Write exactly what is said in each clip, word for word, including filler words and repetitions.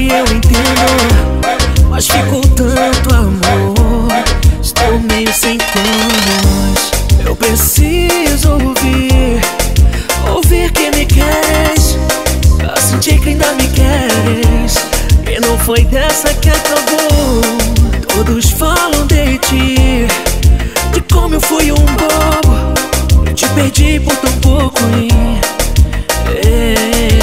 que eu entendo, mas ficou tanto amor. Estou meio sem planos. Eu preciso ouvir, ouvir que me queres, pra sentir que ainda me queres. E não foi dessa que acabou. Todos falam de ti, de como eu fui um bobo. Eu te perdi por tão pouco, hein? É.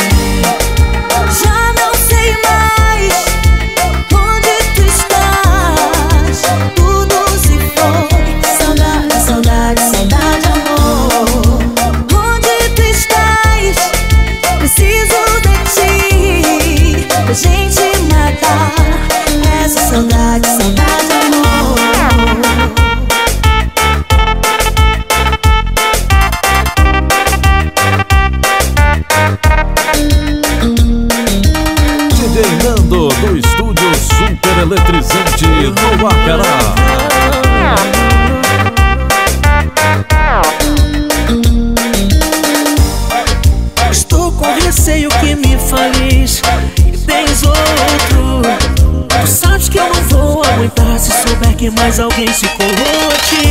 Já não sei mais onde tu estás. Tudo se foi. Saudade, saudade, saudade, amor. Onde tu estás? Preciso de ti pra gente matar essa saudade, saudade, amor. D J Nando do estúdio Super Eletrizante no Acará. Estou com receio que me fales e tens outro. Tu sabes que eu não vou aguentar se souber que mais alguém se colou a ti.